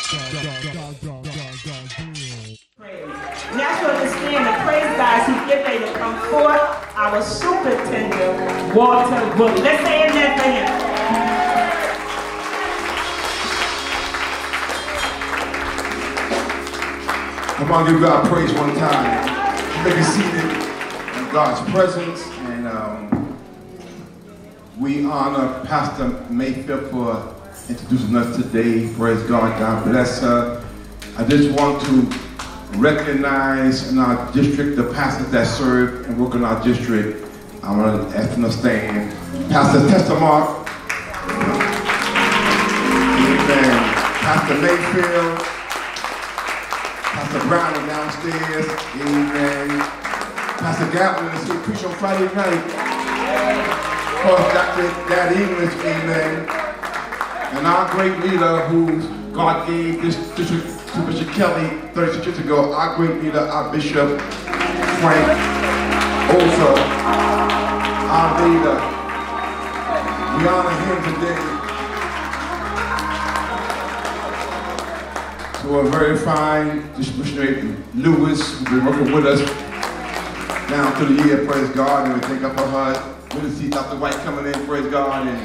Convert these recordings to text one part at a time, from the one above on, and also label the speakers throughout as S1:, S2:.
S1: Now to understand the praise guys who get ready to come forth, our superintendent, Walter Wood. Let's say amen for him.
S2: Come on, give God praise one time. You may be seated in God's presence, and we honor Pastor Mayfield for introducing us today. Praise God, God bless her. I just want to recognize in our district the pastors that serve and work in our district. I want to ask them to stand. Pastor Tessa Mark, amen. Pastor Mayfield, Pastor Brown is downstairs, amen. Pastor Gatlin is here preach on Friday night. Of course, Dr. Dad English, amen. And our great leader who God gave this district to Bishop Kelly 36 years ago, our great leader, our Bishop Frank Osa, our leader. We honor him today. So a very fine Missionary Lewis, who's been working with us down through the year, praise God, and we thank God for her. Good to see Dr. White coming in, praise God, and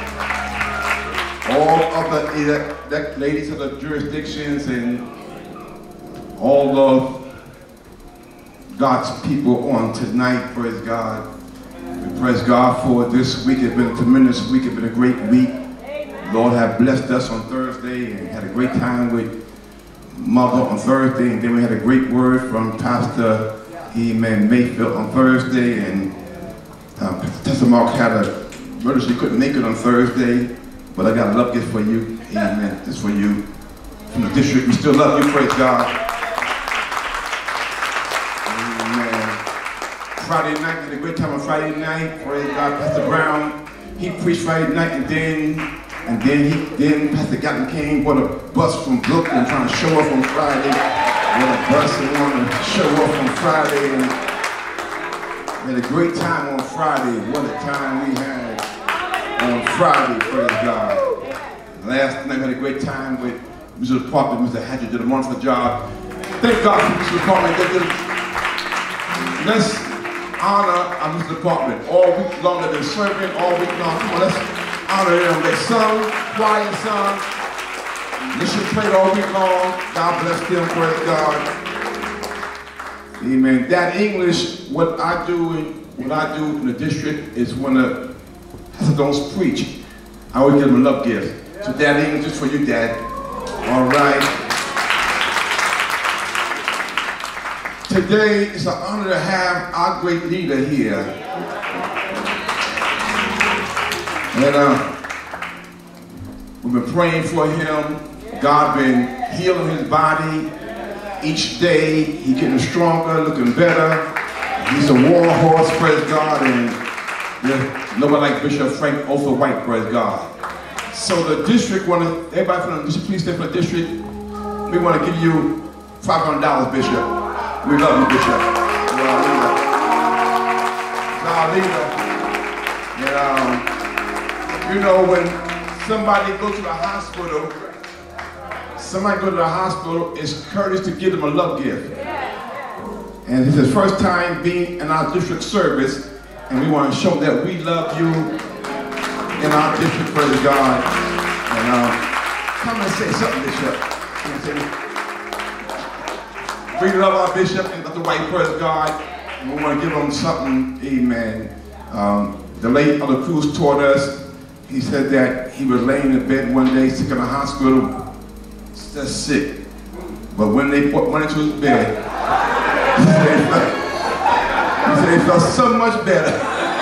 S2: all of the ladies of the jurisdictions and all of God's people on tonight, praise God. We praise God for this week. It's been a tremendous week. It's been a great week. The Lord have blessed us on Thursday and had a great time with Mother on Thursday, and then we had a great word from Pastor Mayfield on Thursday, and Pastor Mark had a brother, she couldn't make it on Thursday, but I got a love gift for you, amen. This for you from the district. We still love you, praise God. Amen. Friday night, we had a great time on Friday night, praise God. Pastor Brown, he preached Friday night, and then Pastor Gatlin came, brought a bus from Brooklyn trying to show up on Friday. What a bus and wanted to show up on Friday. And we had a great time on Friday. What a time we had on Friday, praise God. Last night we had a great time with Mr. Department. Mr. Hatcher did a wonderful job. Thank God for Mr. Department. Let's honor our Mr. Department. All week long they've been serving, all week long. Come on, let's honor them. They sung, choir sung. Mission played all week long. God bless them, praise God. Amen. That English, what I do in the district is when the pastor don't preach, I always give them a love gift. So Dad English is for you, Dad. All right. Today it's an honor to have our great leader here. And we've been praying for him. God been healing his body. Each day, he getting stronger, looking better. He's a war horse, praise God, and there's nobody like Bishop Frank Osa White, praise God. So the district everybody from the district, please stay for the district. We want to give you $500, Bishop. We love you, Bishop. You're our leader. You're our leader. And, you know, when somebody goes to the hospital, it's courteous to give them a love gift. And it's his first time being in our district service, and we want to show that we love you in our district, praise God. And come and say something, Bishop. We love our Bishop and Dr. White, praise God. And we want to give them something, amen. The late Elder Cruz taught us, he said that he was laying in bed one day, sick in the hospital, just sick. But when they put money to his bed, he said he felt so much better.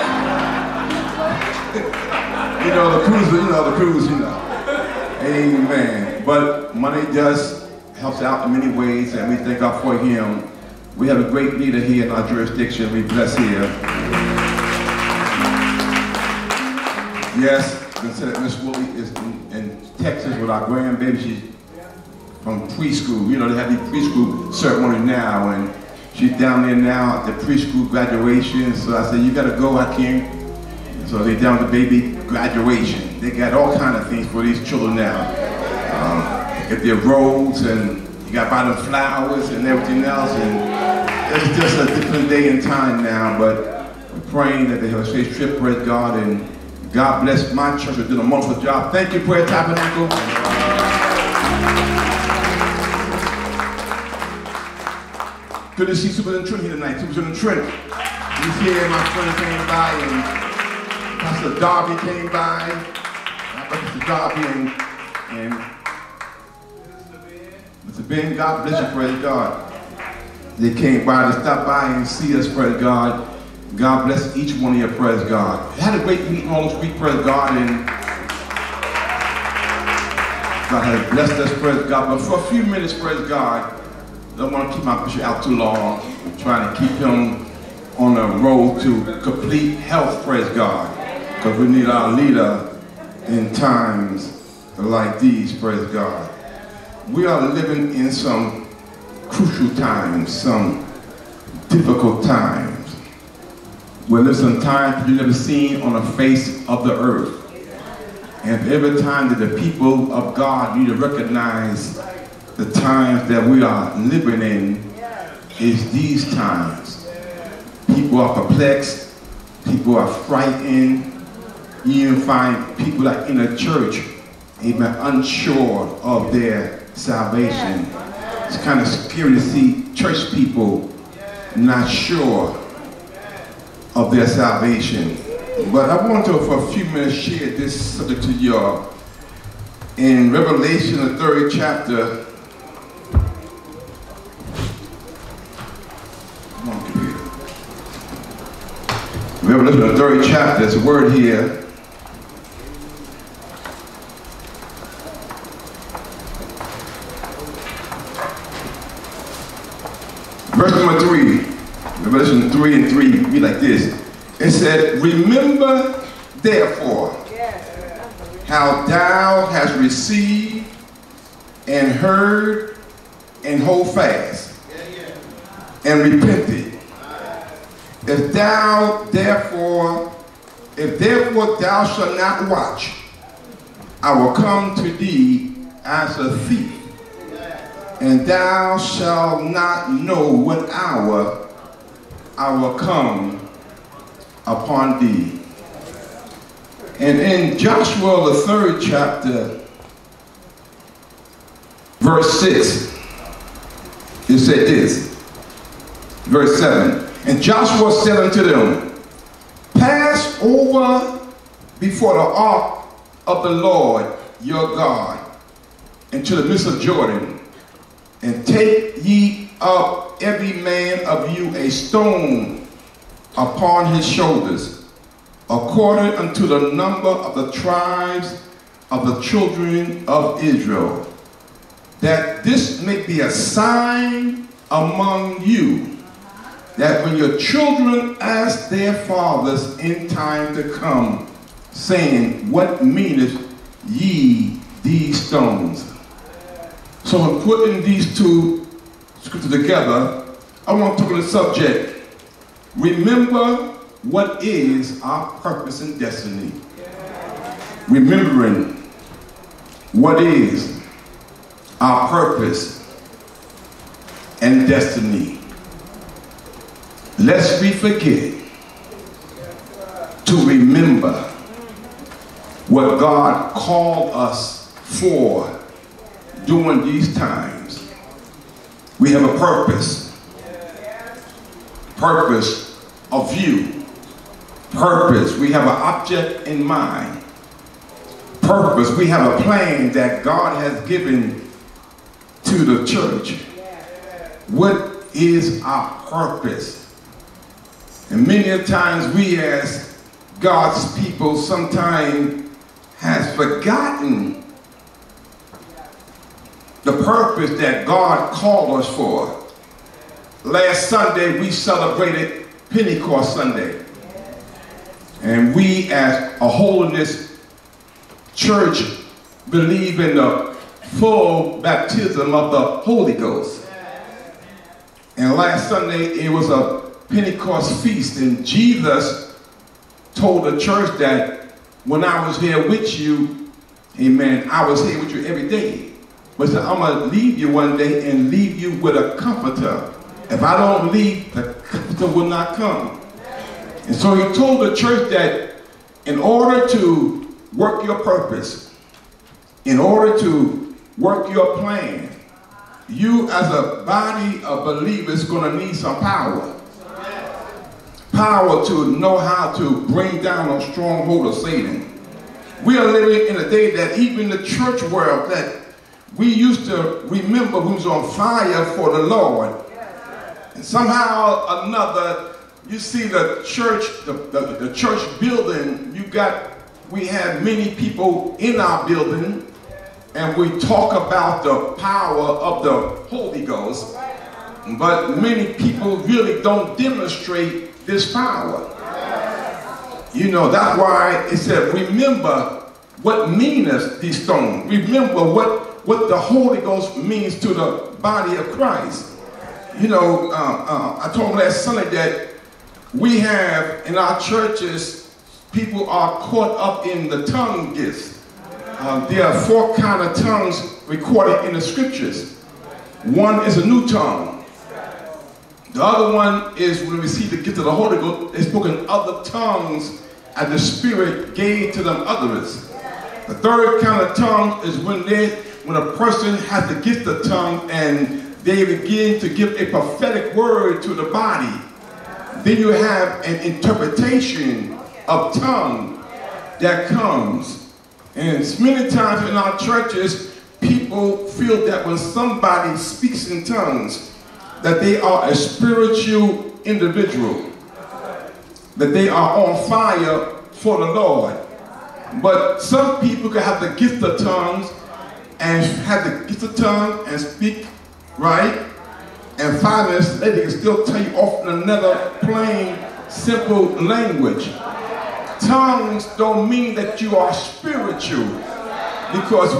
S2: you know, the cruise, Amen. But money just helps out in many ways, and we thank God for him. We have a great leader here in our jurisdiction. We bless here. Yes, Miss Woolley is in Texas with our grandbaby. She's from preschool. You know, they have the preschool ceremony now, and she's down there now at the preschool graduation. So I said, you gotta go, I can't. So they're down to baby graduation. They got all kind of things for these children now. get their robes, and you got to buy them flowers and everything else. And it's just a different day and time now, but we're praying that they have a safe trip, praise God, and God bless my church for doing a wonderful job. Thank you, Prayer Tabernacle. Good to see Superintendent Trent here tonight. Superintendent Trent, he's here. My friend came by, and Pastor Darby came by. Mr. Darby and Mr. Ben, God bless you, praise God. They came by to stop by and see us, praise God. God bless each one of you, praise God. We had a great meeting all this week, praise God, and God has blessed us, praise God. But for a few minutes, praise God, I don't want to keep my bishop out too long. I'm trying to keep him on the road to complete health, praise God. Because we need our leader in times like these, praise God. We are living in some crucial times, some difficult times. Well, there's some times you've never seen on the face of the earth. And every time that the people of God need to recognize the times that we are living in is these times. People are perplexed, people are frightened. You even find people that in a church, amen, unsure of their salvation. It's kind of scary to see church people not sure of their salvation. But I want to, for a few minutes, share this subject to you all. In Revelation, the 3rd chapter, Revelation, the 3rd chapter, there's a word here. Verse number 3, Revelation 3 and 3, read like this. It said, remember therefore how thou hast received and heard, and hold fast and repented. If therefore thou shalt not watch, I will come to thee as a thief, and thou shalt not know what hour I will come upon thee. And in Joshua, the 3rd chapter, verse 6, it said this, verse 7, and Joshua said unto them, pass over before the ark of the Lord your God into the midst of Jordan, and take ye up every man of you a stone upon his shoulders, according unto the number of the tribes of the children of Israel, that this may be a sign among you, that when your children ask their fathers in time to come, saying, what meaneth ye these stones? So in putting these two scriptures together, I want to talk about the subject. Remember what is our purpose and destiny. Remembering what is our purpose and destiny. Lest we forget to remember what God called us for during these times. We have a purpose of view, purpose. We have an object in mind, purpose. We have a plan that God has given to the church. What is our purpose? And many a times we as God's people sometimes has forgotten the purpose that God called us for. Last Sunday we celebrated Pentecost Sunday. And we as a holiness church believe in the full baptism of the Holy Ghost. And last Sunday it was a Pentecost feast, and Jesus told the church that when I was here with you, amen, I was here with you every day. But he said, I'm going to leave you one day and leave you with a comforter. If I don't leave, the comforter will not come. And so he told the church that in order to work your purpose, in order to work your plan, you as a body of believers going to need some power. Power to know how to bring down a stronghold of Satan. We are living in a day that even the church world, that we used to remember who's on fire for the Lord. And somehow or another, you see the church, the church building, we have many people in our building, and we talk about the power of the Holy Ghost, but many people really don't demonstrate this power. You know, that's why it said, remember what meaneth these stones. Remember what the Holy Ghost means to the body of Christ. You know, I told him last Sunday that we have in our churches, people are caught up in the tongue gifts. There are 4 kinds of tongues recorded in the scriptures. One is a new tongue. The other one is when we receive the gift of the Holy Ghost, they spoke in other tongues as the Spirit gave to them utterance. The third kind of tongue is when a person has the gift of tongue and they begin to give a prophetic word to the body. Then you have an interpretation of tongue that comes. And many times in our churches, people feel that when somebody speaks in tongues, that they are a spiritual individual, that they are on fire for the Lord. But some people can have the gift of tongues and have the gift of tongue and speak right, and 5 minutes later they can still tell you off in another plain, simple language. Tongues don't mean that you are spiritual, because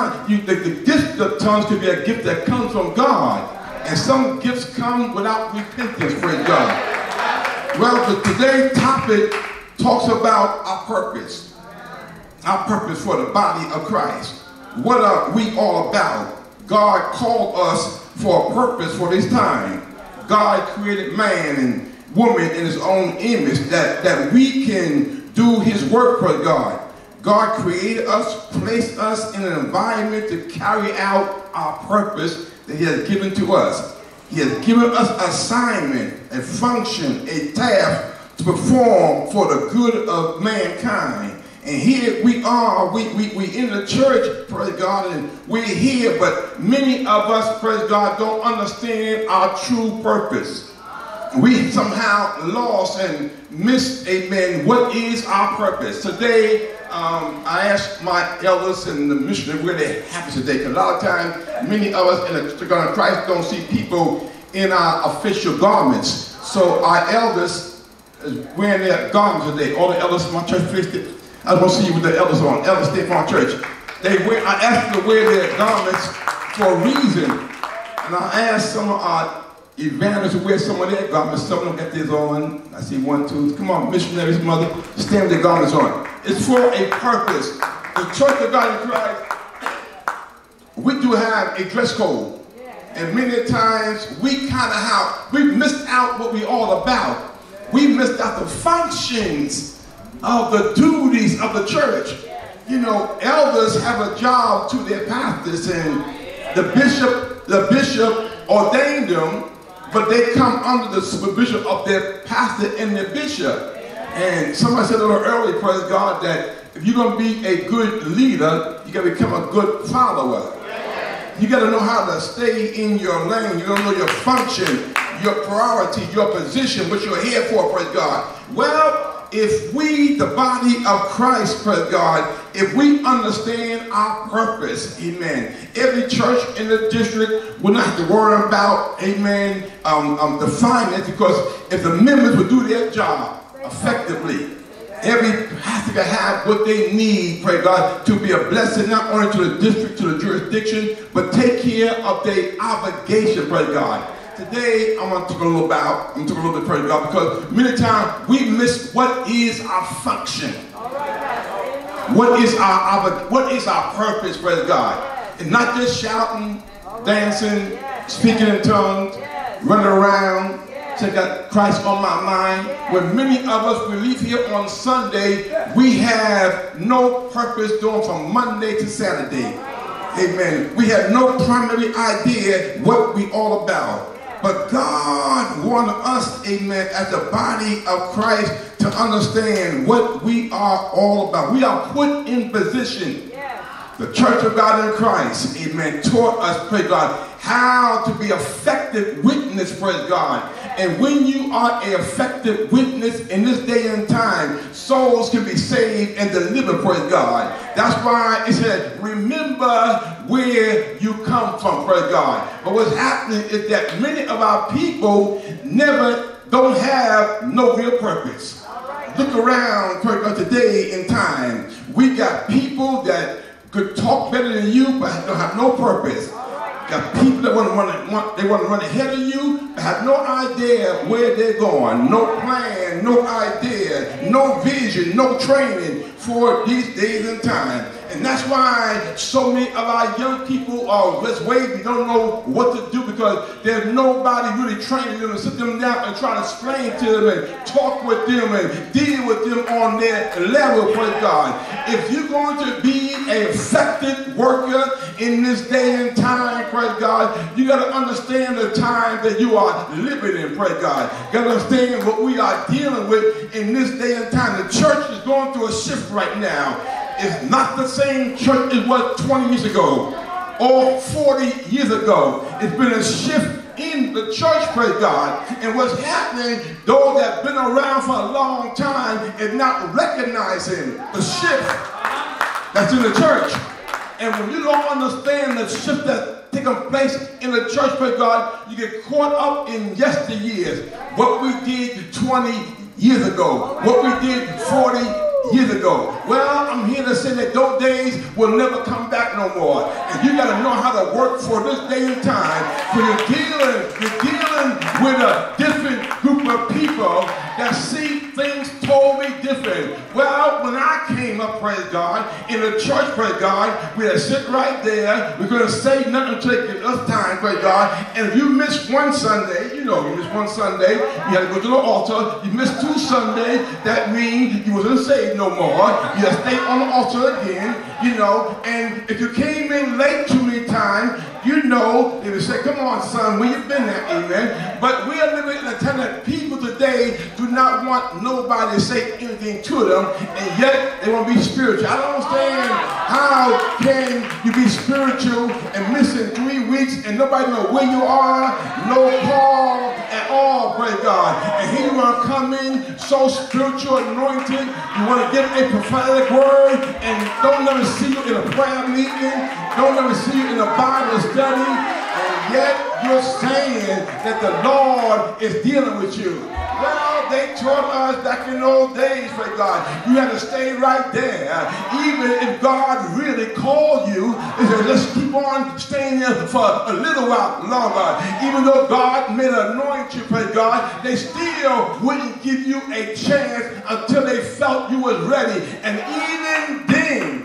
S2: the gift of tongues could be a gift that comes from God. And some gifts come without repentance, praise God. Well, today's topic talks about our purpose. Our purpose for the body of Christ. What are we all about? God called us for a purpose for this time. God created man and woman in his own image that we can do his work for God. God created us, placed us in an environment to carry out our purpose that he has given to us. He has given us assignment, a function, a task to perform for the good of mankind. And here we are, we in the church, praise God, and we're here, but many of us, praise God, don't understand our true purpose. We somehow lost and missed, amen, what is our purpose. Today, I asked my elders and the missionary where they're happy today, because a lot of times, many of us in the Church of Christ don't see people in our official garments. So our elders is wearing their garments today. All the elders in my church, I don't see you with the elders on. Elders State Farm Church. I asked them to wear their garments for a reason. And I asked some of our evangelists to wear some of their garments. Some of them got theirs on. I see 1, 2. Come on, missionaries, mother, stand with their garments on. It's for a purpose. The Church of God in Christ, we do have a dress code. And many times we missed out what we all about. We missed out the functions of the duties of the church. You know, elders have a job to their pastors, and the bishop ordained them, but they come under the supervision of their pastor and their bishop. And somebody said a little earlier, praise God, that if you're going to be a good leader, you got to become a good follower. You got to know how to stay in your lane. You got to know your function, your priority, your position, what you're here for, praise God. Well, if we, the body of Christ, praise God, if we understand our purpose, amen, every church in the district will not have to worry about, amen, the finance, because if the members would do their job effectively, every pastor can have what they need, pray God, to be a blessing not only to the district, to the jurisdiction, but take care of their obligation, pray God. Today, I want to talk a little bit, praise God, because many times we miss what is our function. What is our purpose, praise God. and not just shouting, dancing, speaking in tongues, running around, say, got Christ on my mind. When many of us, we leave here on Sunday, we have no purpose doing from Monday to Saturday. Amen. We have no primary idea what we all about. But God wanted us, amen, as the body of Christ to understand what we are all about. We are put in position. The Church of God in Christ, amen, taught us, praise God, how to be effective witness, praise God. And when you are an effective witness in this day and time, souls can be saved and delivered, praise God. That's why it said, remember where you come from, praise God. But what's happening is that many of our people don't have no real purpose. Look around, praise God, today in time. We got people that could talk better than you, but don't have no purpose. Got people that want to run ahead of you, but have no idea where they're going. No plan, no idea, no vision, no training for these days and time. And that's why so many of our young people are just waiting, don't know what to do, because there's nobody really training them to sit them down and try to explain to them and talk with them and deal with them on their level, praise God. If you're going to be an effective worker in this day and time, praise God, you got to understand the time that you are living in, praise God. You got to understand what we are dealing with in this day and time. The church is going through a shift right now. It's not the same church it was 20 years ago or 40 years ago. It's been a shift in the church, praise God. And what's happening, those that have been around for a long time is not recognizing the shift that's in the church. And when you don't understand the shift that's taking place in the church, praise God, you get caught up in yesteryears. What we did 20 years ago, what we did 40 years ago. Well, I'm here to say that those days will never come back no more. And you got to know how to work for this day and time. So you're dealing with a different group of people that see things totally different. Well, when I came up, praise God, in the church, praise God, we had to sit right there. We're going to say nothing until they give us time, praise God. And if you miss one Sunday, you miss one Sunday, you had to go to the altar. You missed 2 Sundays, that means you wasn't saved no more. You had to stay on the altar again, and if you came in late too many times, they would say, come on, son, where you been at, amen? But we are living in a time that people today do not want nobody to say anything to them, and yet they want to be spiritual. I don't understand how can you be spiritual and missing 3 weeks and nobody know where you are, no call at all, praise God. And here you want to come in so spiritual, anointed, you want to give a prophetic word, and don't let me see you in a prayer meeting, don't let me see you in a Bible study, and yet you're saying that the Lord is dealing with you. Well, they taught us back in those days, praise God, you had to stay right there. Even if God really called you, he said, let's keep on staying there for a little while longer. Even though God may anoint you, praise God, they still wouldn't give you a chance until they felt you was ready. And even then,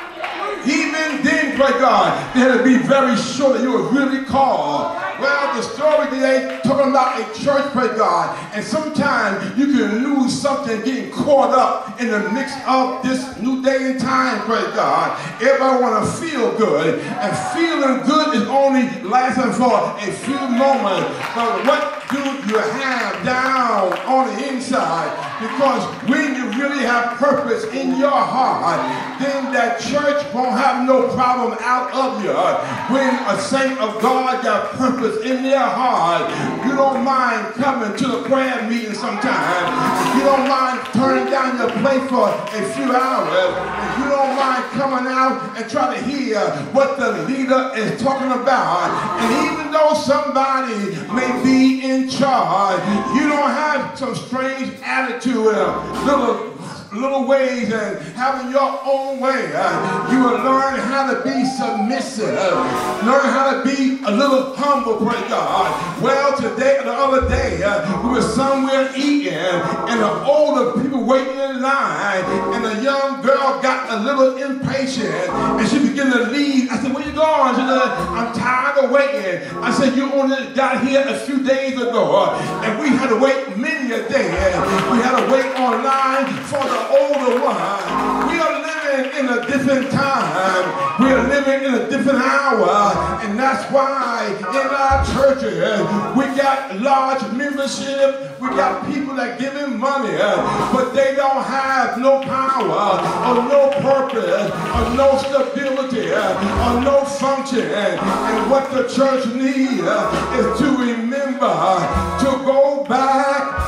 S2: praise God, they had to be very sure that you were really called. Well, the story today talking about a church, praise God, and sometimes you can lose something getting caught up in the mix of this new day and time, praise God. Everybody want to feel good, and feeling good is only lasting for a few moments. But what do you have down on the inside? Because when you really have purpose in your heart, then that church won't have no problem out of you. When a saint of God got purpose in their heart, you don't mind coming to the prayer meeting sometimes. You don't mind turning down your plate for a few hours. You don't mind coming out and trying to hear what the leader is talking about. And even though somebody may be in charge, you don't have some strange attitude, a little little ways and having your own way. You will learn how to be submissive. Learn how to be a little humble, praise God. Well, today, the other day, we were somewhere eating, and the older people waiting in line, and a young girl got a little impatient, and she began to leave. I said, where you going? She said, I'm tired of waiting. I said, you only got here a few days ago, and we had to wait many a day. We had to wait online for the older one. We are living in a different time. We are living in a different hour, and that's why in our churches we got large membership. We got people that give him money, but they don't have no power or no purpose or no stability or no function. And what the church needs is to remember to go back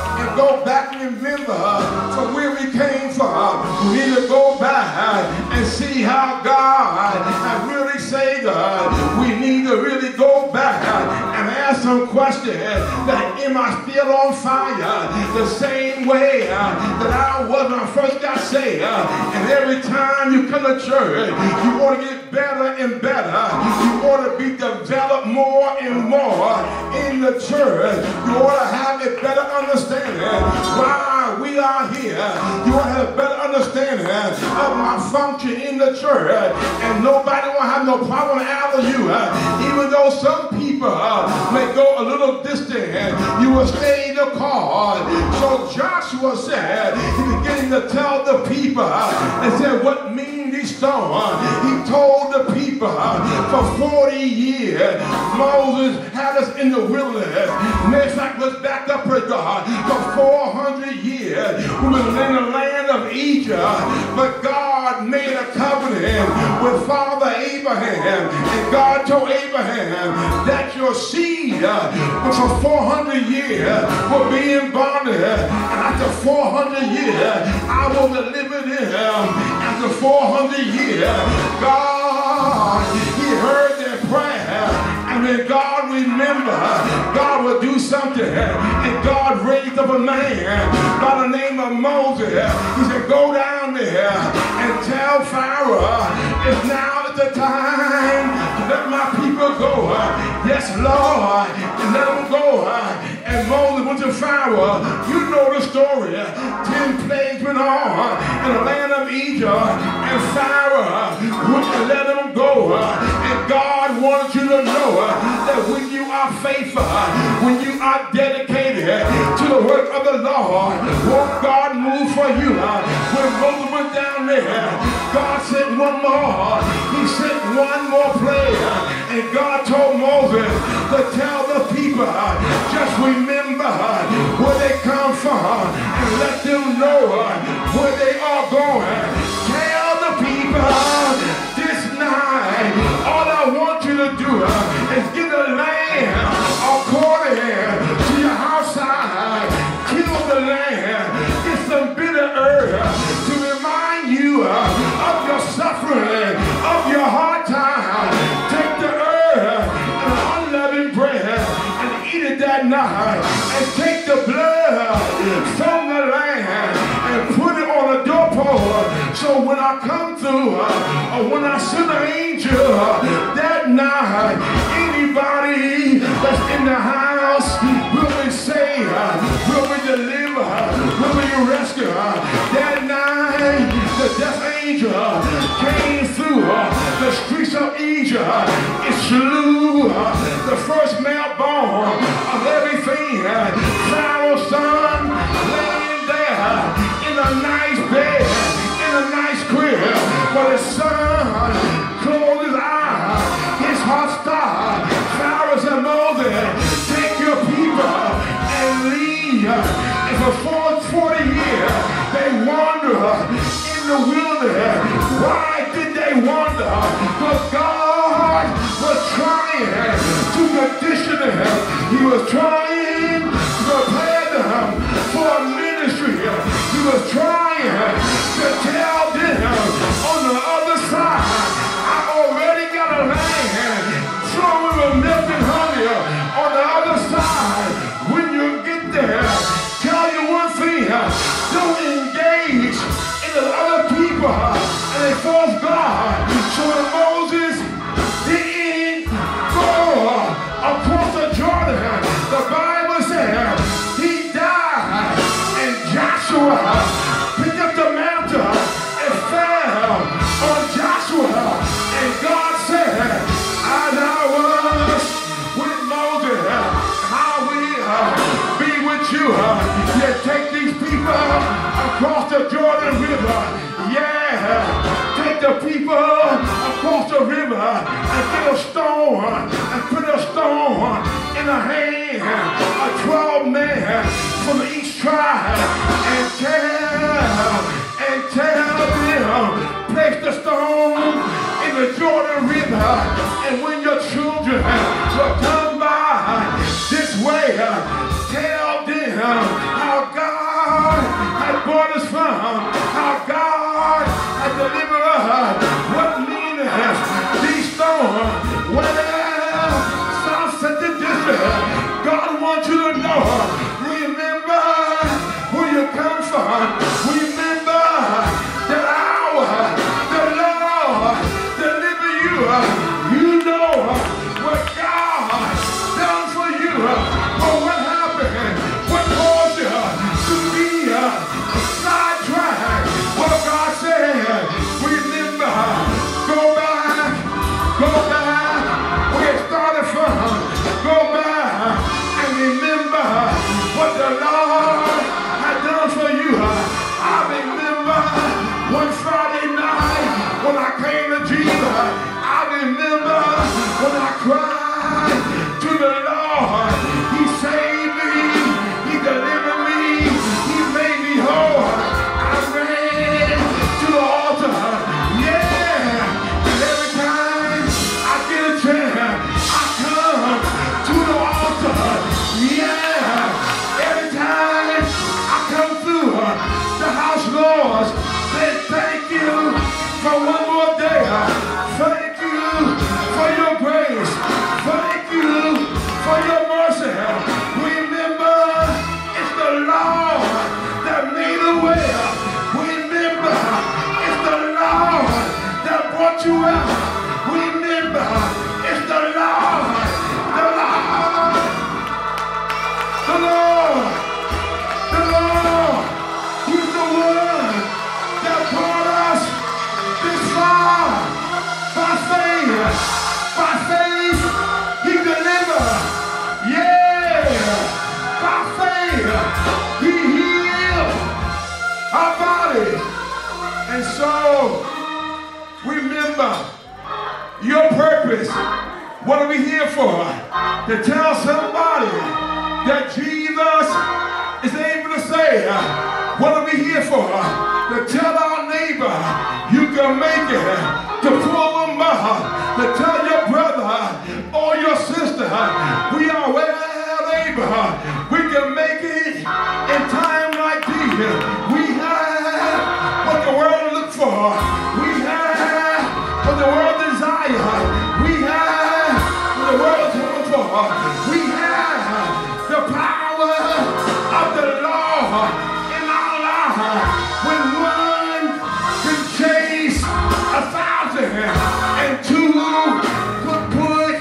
S2: and remember from where we came from. We need to go back and see how God has really saved us. We need to really go back and ask some questions that am I still on fire the same way that I was when I first got saved? And every time you come to church, you want to get better and better. You want to be developed more and more in the church. You want to have a better understanding why we are here. You want to have a better understanding of my function in the church. And nobody will have no problem after you. Even though some people may go a little distant, you will stay in the car. So Joshua said, he began to tell the people and said, what mean these stones? He told the people for 40 years, Moses had us in the wilderness. Matter of fact, let's back up for God. For 400 years, we were in the land of Egypt, but God made a covenant with Father Abraham, and God told Abraham that your seed for 400 years will be in bondage, and after 400 years I will deliver them. After 400 years, God, he heard their prayer, and when God remembered, God will do something. And God raised up a man by the name of Moses. He said, go down there and tell Pharaoh it's now the time to let my people go. Yes, Lord, and let them go. And Moses went to Pharaoh. You know the story. 10 plagues went on in the land of Egypt, and Pharaoh wouldn't let them go. And God wanted you to know that when you are faithful, when you are dedicated to the work of the Lord, won't God move for you? When Moses went down there, God sent one more. He sent one more plague, and God told Moses to tell the people, just remember where they come from and let them know where they are going. Tell the people this night, all I want you to do is get a lamb according to your house side. Kill the lamb. Get some bitter herb to remind you of your suffering, of your hard time. Take the herb and unleavened bread and eat it that night. And take the blood from the lamb and put it on a doorpost. So when I come through, or when I send an angel that night, anybody that's in the house will be saved, will be delivered, will be rescued. That night, the death angel came through the streets of Egypt. It slew the first male born of everything. Pharaoh's son laying there in a nice bed, in a nice crib, but his son closed his eyes, his heart stopped. Pharaoh said, Moses, take your people and leave. And for 40 years, they wander in the wilderness. Why did they wander? Because God was trying to condition them. He was trying to prepare them for a ministry. He was trying to tell them on the other side, I already got a land flowing with milk and honey. On the other side, when you get there, tell you one thing, don't engage the people across the river and get a stone and put a stone in the hand of 12 men from each tribe and tell them, place the stone in the Jordan River, and when your children will come by this way, tell them how God has brought us from, how God has delivered us, what meaneth these stones. Well, some said to this, God wants you to know, remember where you come from, remember that the Lord deliver you. You know what God done for you, but what happened, what caused you to be sidetracked. Well, God said, remember, go back where it started from, go back and remember what the Lord had done for you. I remember one Friday night when I came to Jesus. I remember when I cried to the Lord. He saved me, He delivered me, He made me whole. I ran to the altar, yeah, and every time I get a chance, I come to the altar, yeah, every time I come through the house, Lord, say thank you for one more day, thank you for your grace, thank you for your mercy. Remember, it's the Lord that made a way. Remember, it's the Lord that brought you out. Remember, it's the Lord, the Lord, the Lord, the Lord, who's the one that brought us this far by faith. By faith, He delivered. Yeah, by faith, He healed our body. And so, remember your purpose. What are we here for? To tell somebody that Jesus is able to save. What are we here for? To tell our neighbor you can make it. To pull them up. To tell your brother or your sister we are well able. We can make it in time like these. We have what the world looks for. We have what the world desires. We have what the world is looking for. We have the power of the Lord in our lives. When one can chase 1,000 and two could put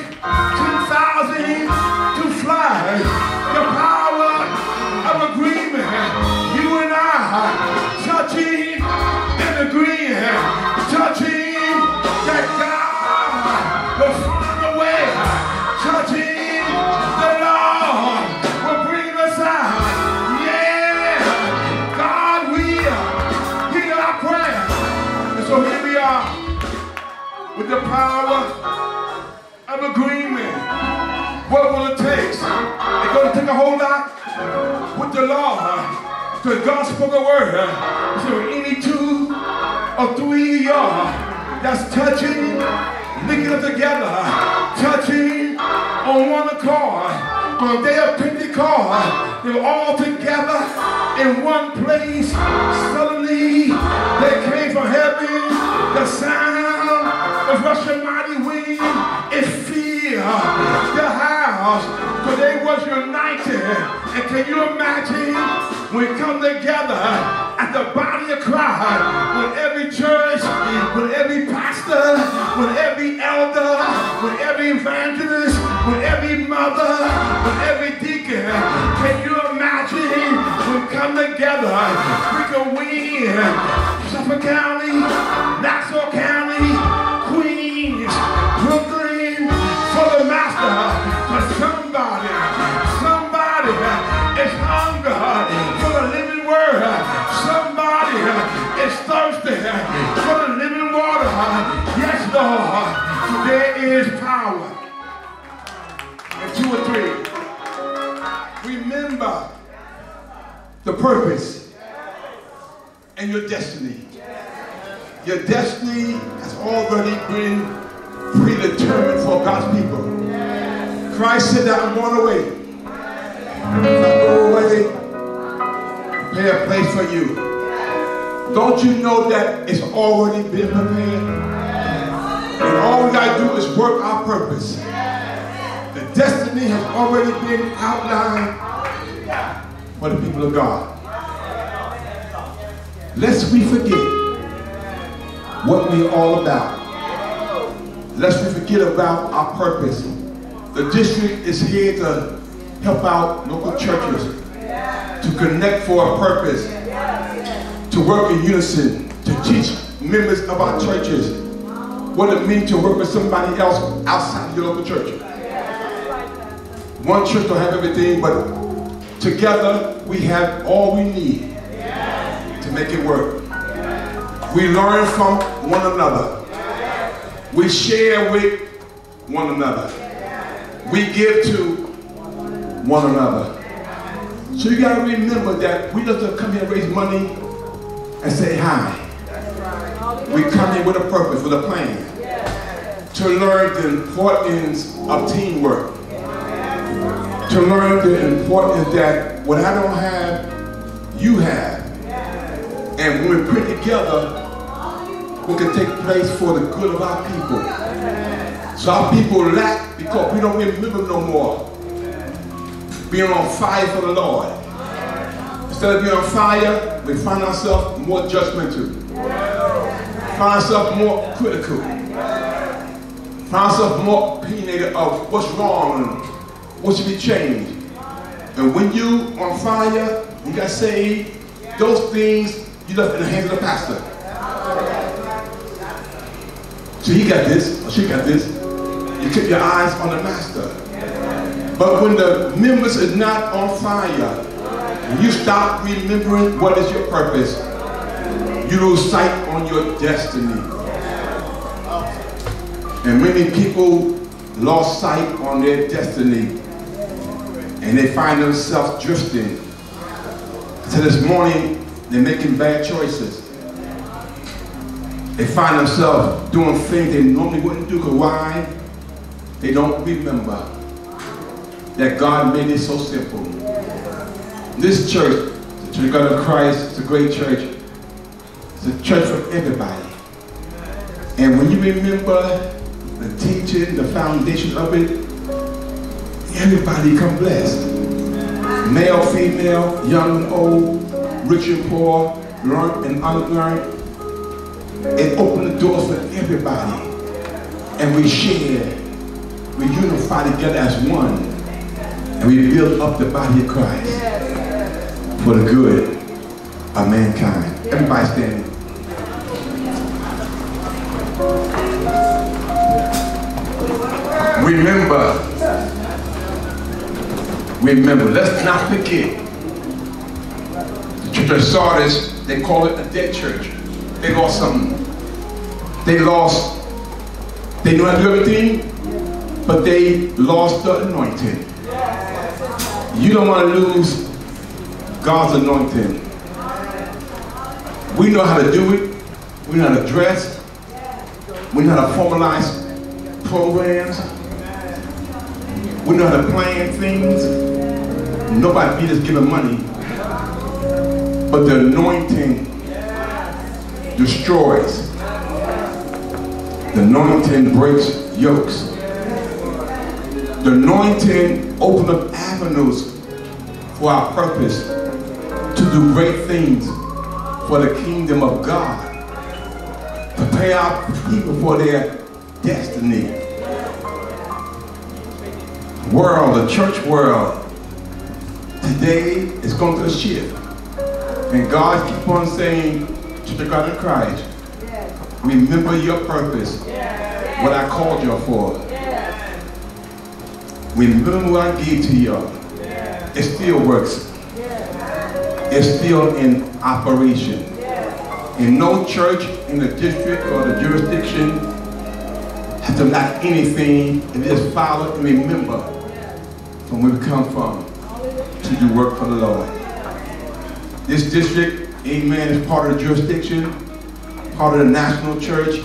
S2: 2,000 to fly. The power of agreement. You and I touching and agreeing, touching that God will find a way, touching the Lord will bring us out. Yeah, God will hear our prayer. And so here we are with the power of agreement. What will it take? It's going to take a whole lot with the Lord. The gospel of the word. So any two or three of y'all that's touching, linking up together, touching on one accord. On the day of Pentecost, they were all together in one place. Suddenly, they came from heaven. The sound of rushing mighty wind. It filled the house. So they was united. And can you imagine when we come together at the body of Christ, with every church, with every pastor, with every elder, with every evangelist, with every mother, with every deacon? Can you imagine when we come together, we can win Suffolk County, Nassau County, Queens, Brooklyn, for the master, for somebody is hunger for the living word. Somebody is thirsty for the living water. found one. And 2 or 3. Remember the purpose and your destiny. Your destiny has already been predetermined for God's people. Christ said that I'm going away. If I go away, prepare a place for you. Don't you know that it's already been prepared? And all we got to do is work our purpose. The destiny has already been outlined for the people of God. Lest we forget what we're all about. Lest we forget about our purpose. The district is here to help out local churches, to connect for a purpose, to work in unison, to teach members of our churches what it means to work with somebody else outside your local church. One church don't have everything, but together we have all we need to make it work. We learn from one another. We share with one another. We give to one another. So you got to remember that we don't just come here and raise money and say hi. We come here with a purpose, with a plan, to learn the importance of teamwork, to learn the importance that what I don't have, you have. And when we put together, we can take place for the good of our people. So our people lack because we don't remember no more being on fire for the Lord. Instead of being on fire, we find ourselves more judgmental, find ourselves more critical, find ourselves more opinionated of what's wrong and what should be changed. And when you on fire, you got saved, those things you left in the hands of the pastor. So he got this, or she got this. You keep your eyes on the master. But when the members is not on fire, you stop remembering what is your purpose. You lose sight on your destiny. And many people lost sight on their destiny, and they find themselves drifting. So this morning, they're making bad choices. They find themselves doing things they normally wouldn't do. Because why? They don't remember that God made it so simple. This church, the Church of God of Christ, it's a great church. It's a church for everybody. And when you remember the teaching, the foundation of it, everybody come blessed. Male, female, young and old, rich and poor, learned and unlearned. It opened the doors for everybody. And we share, we unify together as one. And we build up the body of Christ for the good of mankind. Everybody standing. Remember, let's not forget. The Church of Sardis, they call it a dead church. They lost something. They knew how to do everything, but they lost the anointing. You don't want to lose God's anointing. We know how to do it. We know how to dress. We know how to formalize programs. We know how to plan things. Nobody beat us giving money. But the anointing destroys. The anointing breaks yokes. The anointing opens up avenues for our purpose to do great things for the kingdom of God. Prepare our people for their destiny. The church world today is going through a shift. And God keeps on saying to the God of Christ, remember your purpose, what I called you for. Remember what I gave to you. It still works. It's still in operation. In no church in the district or the jurisdiction have to lack anything, and just follow and remember from where we come from to do work for the Lord. This district, amen, is part of the jurisdiction, part of the national church.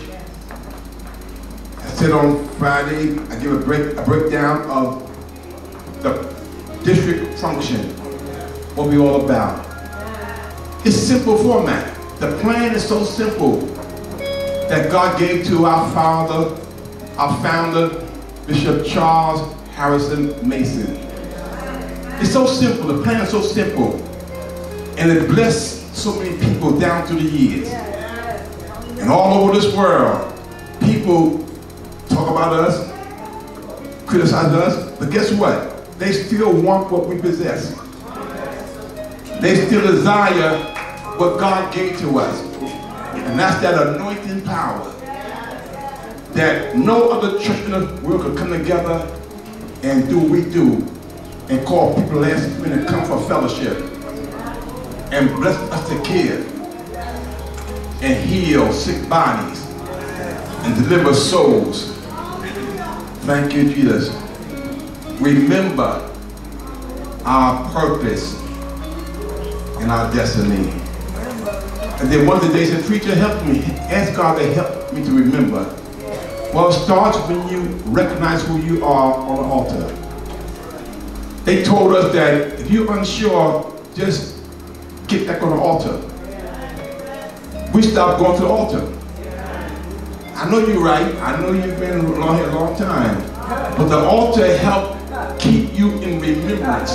S2: I said on Friday, I give a breakdown of the district function, what we all about. It's simple format. The plan is so simple that God gave to our father, our founder, Bishop Charles Harrison Mason. It's so simple, the plan is so simple, and it blessed so many people down through the years. And all over this world, people talk about us, criticize us, but guess what? They still want what we possess. They still desire what God gave to us. And that's that anointing power that no other church in the world could come together and do what we do and call people last minute come for fellowship and bless us to give and heal sick bodies and deliver souls. Thank you, Jesus. Remember our purpose and our destiny. And then one of the days, the preacher helped me, ask God to help me to remember. Well, it starts when you recognize who you are on the altar. They told us that if you're unsure, just get back on the altar. We stopped going to the altar. I know you're right. I know you've been along here a long time. But the altar helped keep you in remembrance.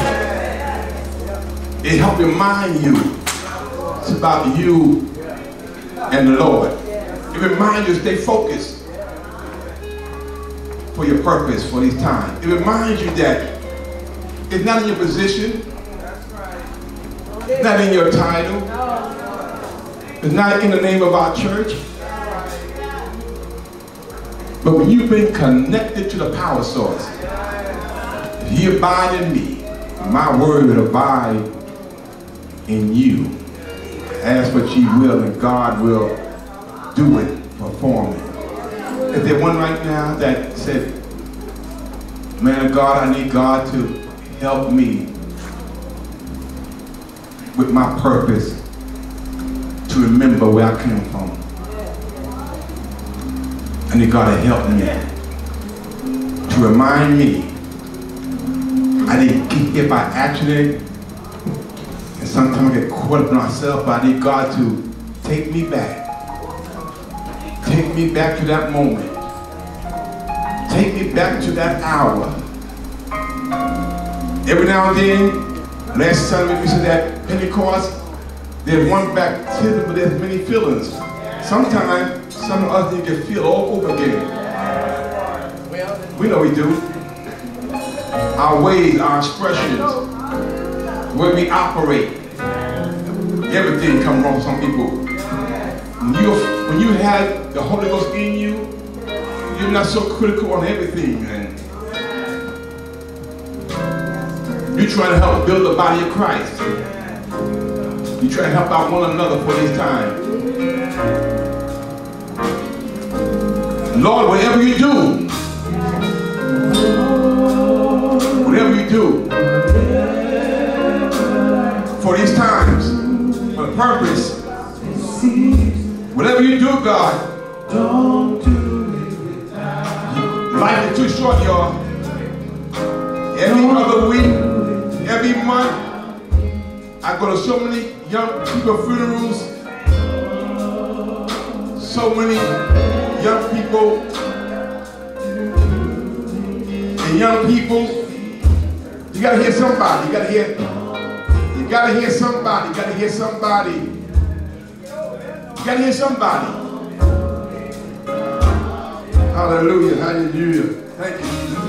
S2: It helped remind you it's about you and the Lord. It reminds you to stay focused for your purpose for this time. It reminds you that it's not in your position, it's not in your title, it's not in the name of our church. But when you've been connected to the power source, if you abide in me, my word will abide in you. Ask what ye will, and God will do it, perform it. Is there one right now that said, man of God, I need God to help me with my purpose to remember where I came from? I need God to help me, to remind me I didn't get here by accident, and sometimes I get caught up in myself, but I need God to take me back to that moment, take me back to that hour. Every now and then, last Sunday we said that Pentecost, there's one baptism, but there's many feelings. Sometimes some of us need to feel all over again. We know we do. Our ways, our expressions, where we operate, everything comes wrong for some people. When you have the Holy Ghost in you, you're not so critical on everything, and you're trying to help build the body of Christ. You're trying to help out one another for this time. Lord, whatever you do, for these times, for the purpose, whatever you do, God, don't do it without. Life is too short, y'all. Every other week, every month, I go to so many young people funerals, so many young people and young people. You gotta hear somebody. You gotta hear somebody. You gotta hear somebody. You gotta hear somebody. Hallelujah. Hallelujah. Thank you, Jesus.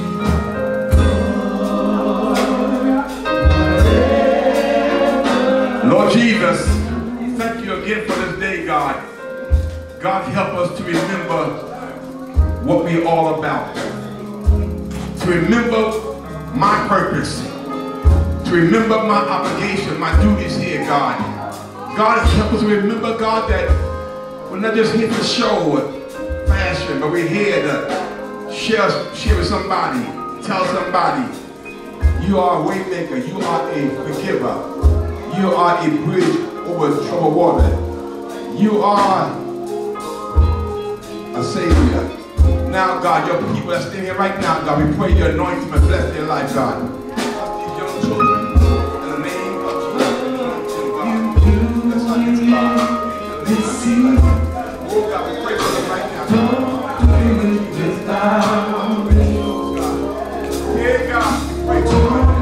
S2: Lord Jesus, thank you again for this day, God. God, help us to remember what we're all about. To remember my purpose. To remember my obligation, my duties here, God. God, help us to remember, God, that we're not just here for show, fast session, but we're here to share with somebody, tell somebody, you are a way maker, you are a forgiver, you are a bridge over troubled water, you are a savior. Now, God, your people that stand here right now, God, we pray your anointing and bless their life, God. These young children, in the name of Jesus, God. Oh, God, we pray for them right now. Yeah, God, we pray for them right now.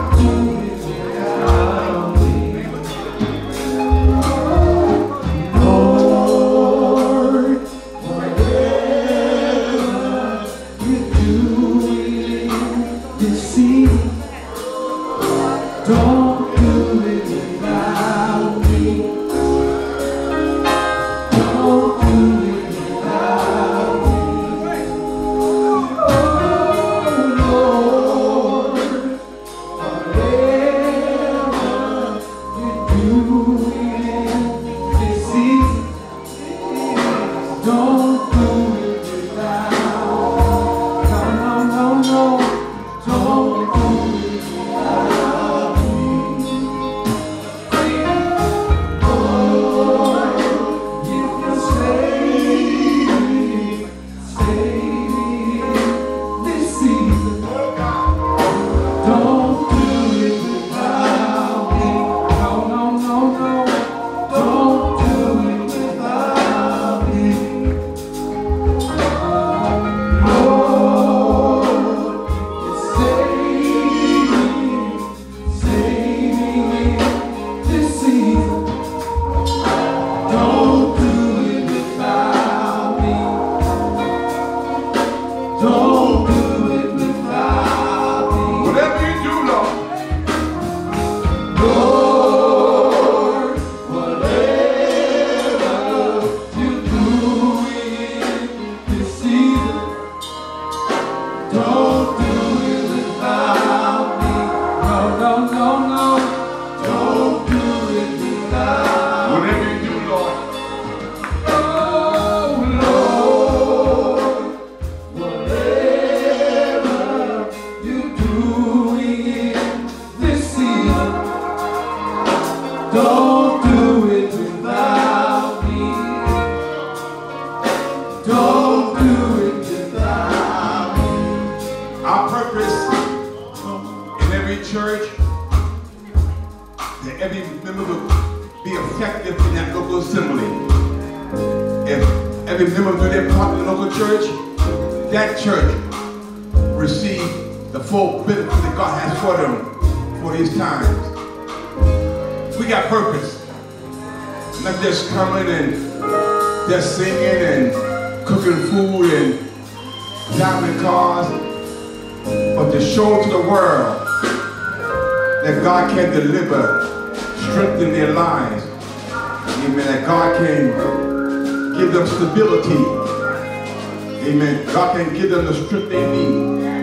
S2: Deliver, strengthen their lives. Amen. That God can give them stability. Amen. God can give them the strength they need.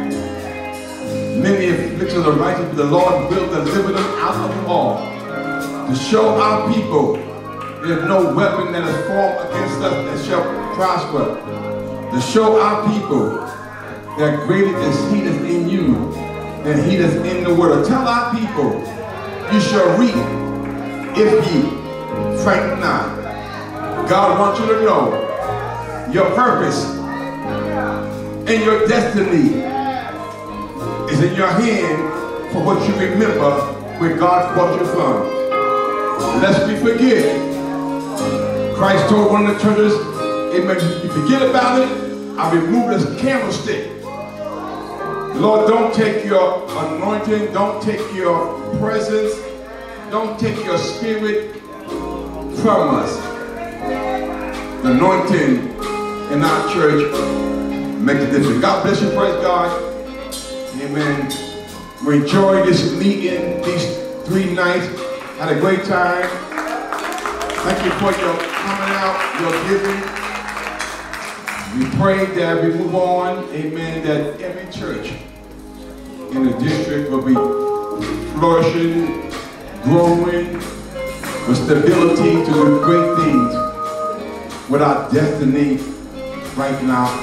S2: Many afflictions of the righteous, but the Lord will deliver them out of them all. To show our people there's no weapon that is formed against us that shall prosper. To show our people that greater is He that's in you than he that's in the world. Tell our people, you shall reap if ye faint not. God wants you to know your purpose and your destiny is in your hand for what you remember where God brought you from. Lest we forget, Christ told one of the churches, amen, you forget about it, I remove this candlestick. Lord, don't take your anointing, don't take your presence, don't take your spirit from us. The anointing in our church makes a difference. God bless you, praise God. Amen. We enjoyed this meeting, these 3 nights. Had a great time. Thank you for your coming out, your giving. We pray that we move on, amen, that every church in the district will be flourishing, growing, with stability to do great things with our destiny right now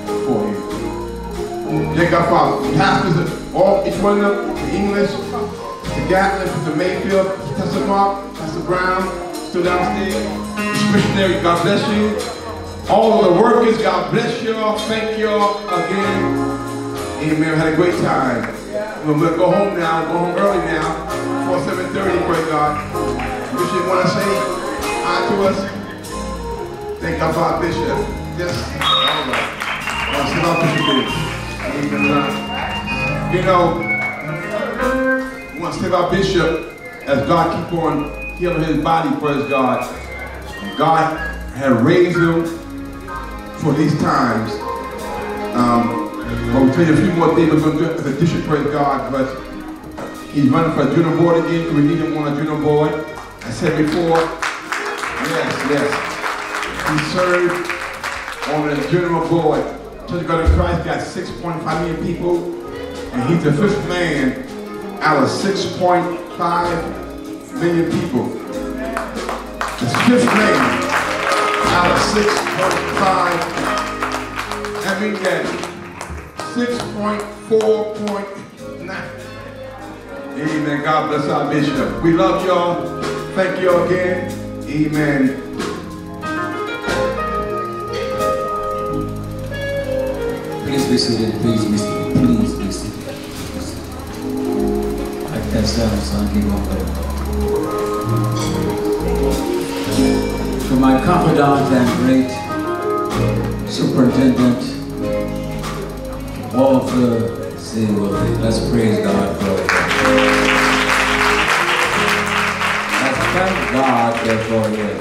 S2: for you. Thank God for our pastors, all, each one of them, the English, the Gatlin, the Mayfield, Pastor Mark, Pastor Brown, still downstairs. The missionary, God bless you. All of the workers, God bless you all. Thank you all again. Amen. We had a great time. We'll go home now. Go home early now. Before 7:30, praise God. Bishop, want to say hi to us? Thank God for our bishop. Yes. All right. I'll sit off Bishop. Amen. You know, we want to save our bishop as God keep on healing his body, praise God. God had raised him for these times. We'll tell you a few more things we're going to do as a bishop, praise God, but he's running for a junior board again. We need him on a junior board. I said before, yes. He served on the junior board. Church of God in Christ got 6.5 million people, and he's the 5th man out of 6.5 million people. The 5th man out of 6.5. That means that 6.4.9. Amen. God bless our bishop. We love y'all. Thank you again. Amen.
S3: Please be seated. Please be seated. Please be seated. Like that sound, son, keep on going. To my confidant and great superintendent, Walter C. Willie, let's praise God for it. Let's thank God for it.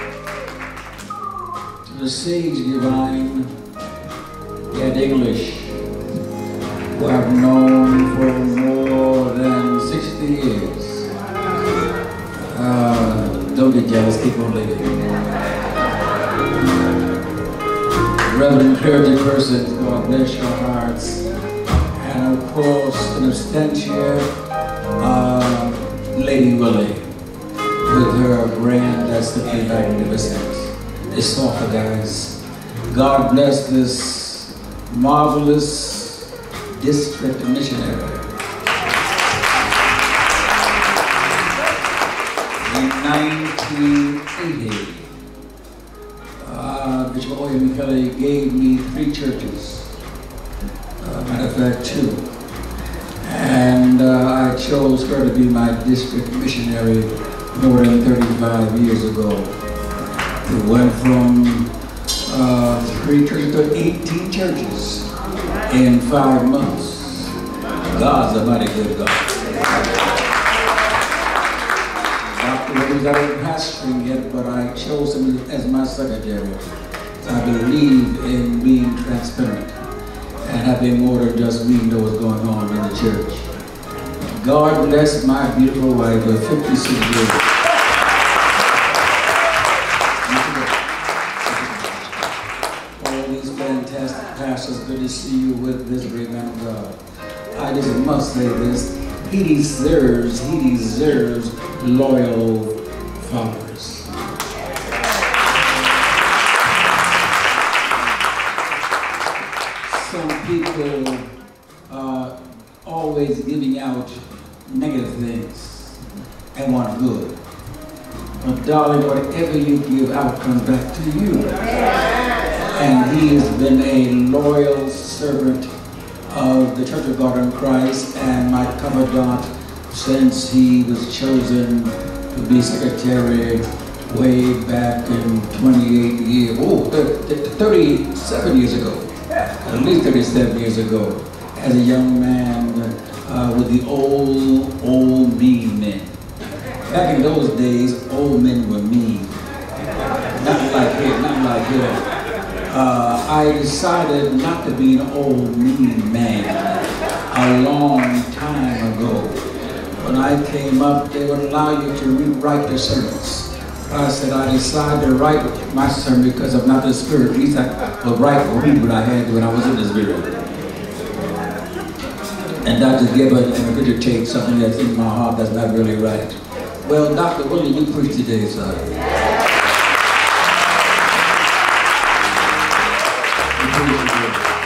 S3: To the sage divine, Ed English, who I've known for more than 60 years. Don't get jealous, keep on living. Reverend clergy persons, God bless your hearts. And of course, in absentia, Lady Willie, with her brand that's simply magnificent. It's awful, guys. God bless this marvelous district missionary. In 1980, Bishop William Kelly gave me 3 churches, matter of fact 2, and I chose her to be my district missionary more than 35 years ago. We went from 3 churches to 18 churches in 5 months. God's a mighty good God. Dr. Williams, I wasn't pastoring yet, but I chose him as my secretary. I believe in being transparent and having more than just me know what's going on in the church. God bless my beautiful wife of 56 years. All these fantastic pastors, good to see you with this great man of God. I just must say this, he deserves loyal followers. Some people are always giving out negative things and want good. But darling, whatever you give out comes back to you. And he has been a loyal servant of the Church of God in Christ and my confidant since he was chosen to be secretary way back in 37 years ago. At least 37 years ago, as a young man with the old mean men. Back in those days, old men were mean. Not like here. I decided not to be an old mean man a long time ago. When I came up, they would allow you to rewrite the sermons. I said I decided to write my sermon because I'm not the spirit. At least I would write or read what I had when I was in the spirit. And not to give and regurgitate something that's in my heart that's not really right. Well, Dr. Willie, you preach today, son. You preach today.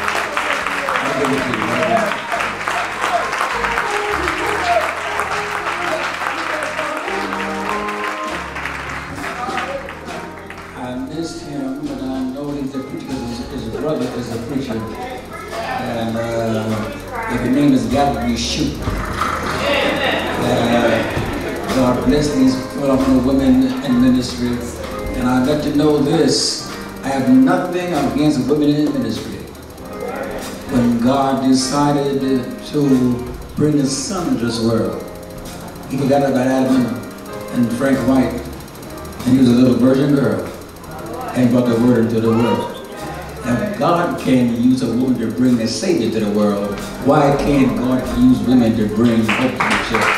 S3: got to be shoot. God bless these phenomenal women in ministry. And I let you know this, I have nothing against women in ministry. When God decided to bring His Son into this world, He forgot about Adam and Frank White, and he was a little virgin girl, and brought the Word into the world. Now God can use a woman to bring the Savior to the world. Why can't God use women to bring hope to the church?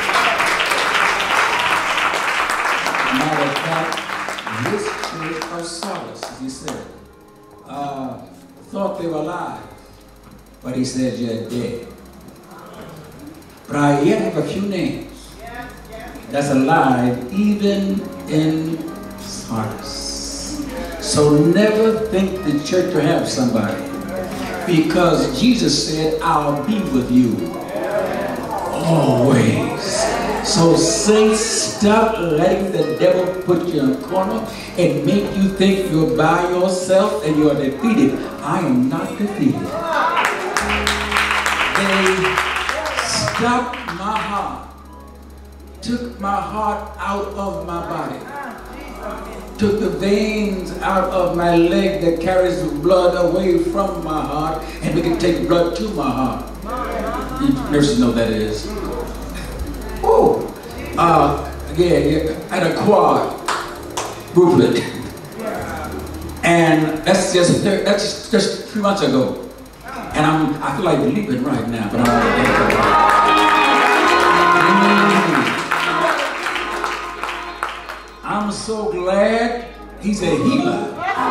S3: Matter of fact, this church of Sardis, as he said, thought they were alive, but he said you're dead. But I yet have a few names that's alive even in Sardis. So never think the church will have somebody, because Jesus said, I'll be with you always. So saints, stop letting the devil put you in a corner and make you think you're by yourself and you're defeated. I am not defeated. They stopped my heart, took my heart out of my body, took the veins out of my leg that carries the blood away from my heart, and we can take blood to my heart. You nurses know that it is. Oh, yeah, I had a quad movement, and that's just 3 months ago, and I feel like leaping right now, but I'm so glad He's a healer.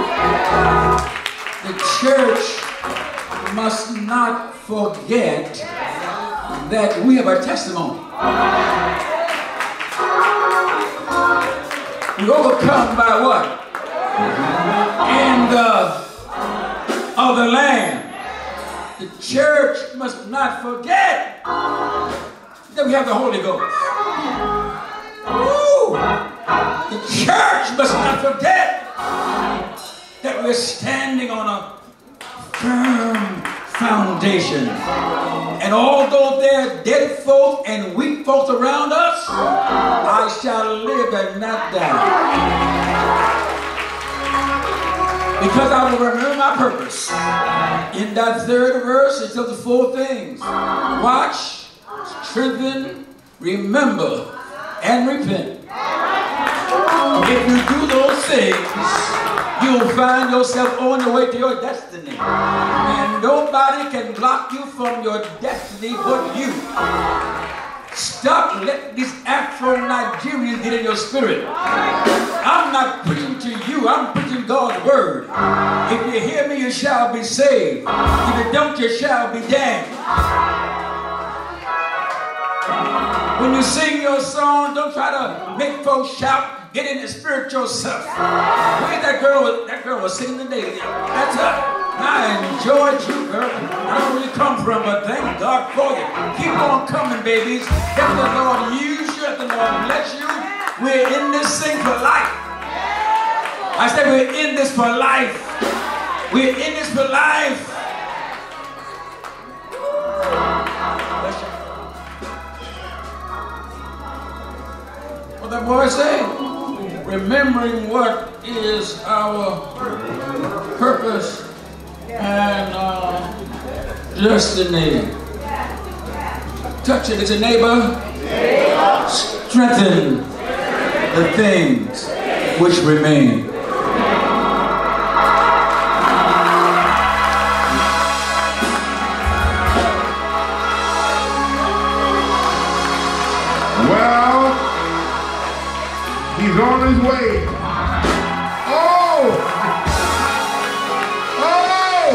S3: The church must not forget that we have a testimony. We overcome by what? And of the Lamb. The church must not forget that we have the Holy Ghost. Woo! The church must not forget that we're standing on a firm foundation. And although there are dead folk and weak folks around us, I shall live and not die. Because I will remember my purpose. In that third verse, it tells us 4 things. Watch, strengthen, remember, and repent. If you do those things, you'll find yourself on your way to your destiny. And nobody can block you from your destiny but you. Stop letting these Afro-Nigerians get in your spirit. I'm not preaching to you, I'm preaching God's word. If you hear me, you shall be saved. If you don't, you shall be damned. When you sing your song, don't try to make folks shout. Get in the spirit yourself. Where's that girl? That girl was singing today. That's her. I enjoyed you, girl. I don't know where you come from, but thank God for you. Keep on coming, babies. Let the Lord use you. Let the Lord bless you. We're in this thing for life. I said we're in this for life. We're in this for life. What that boy say? Remembering what is our purpose and destiny. Touch it, it's a neighbor. Strengthen the things which remain.
S2: He's on his way. Oh! Oh!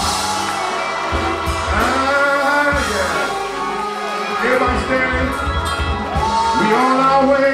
S2: Yeah. Everybody standing? We on our way.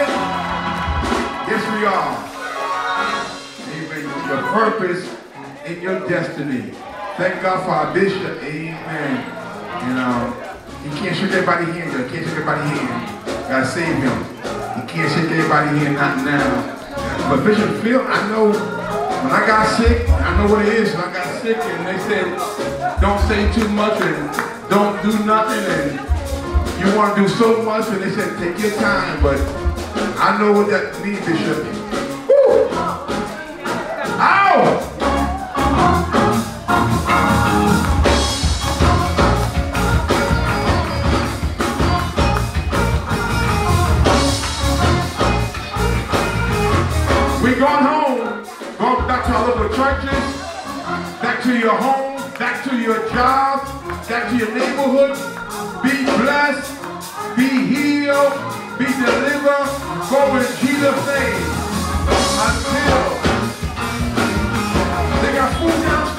S2: Yes, we are. Amen. Your purpose and your destiny. Thank God for our bishop. Amen. You can't shake everybody hand. You can't shake everybody hand. Gotta save him. You can't shake everybody here, not now. But Bishop Phil, I know when I got sick, I know what it is. When I got sick and they said, don't say too much and don't do nothing, and you want to do so much, and they said take your time, but I know what that means, Bishop. Woo! Ow! We going home, going back to our local churches, back to your home, back to your job, back to your neighborhood. Be blessed, be healed, be delivered. Go in Jesus' name. Until they got food downstairs.